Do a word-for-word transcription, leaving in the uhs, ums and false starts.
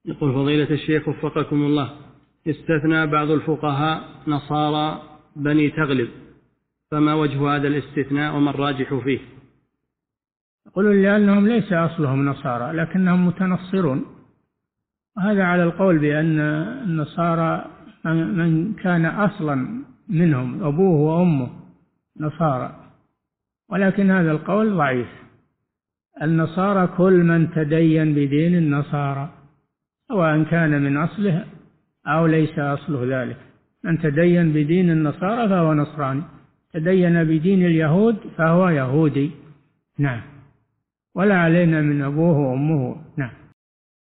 يقول فضيلة الشيخ وفقكم الله، استثنى بعض الفقهاء نصارى بني تغلب، فما وجه هذا الاستثناء وما الراجح فيه؟ يقولون لأنهم ليس أصلهم نصارى لكنهم متنصرون، وهذا على القول بأن النصارى من كان أصلا منهم أبوه وأمه نصارى، ولكن هذا القول ضعيف. النصارى كل من تدين بدين النصارى سواء كان من أصله أو ليس أصله ذلك. من تدين بدين النصارى فهو نصراني، تدين بدين اليهود فهو يهودي. نعم، ولا علينا من أبوه وأمه. نعم.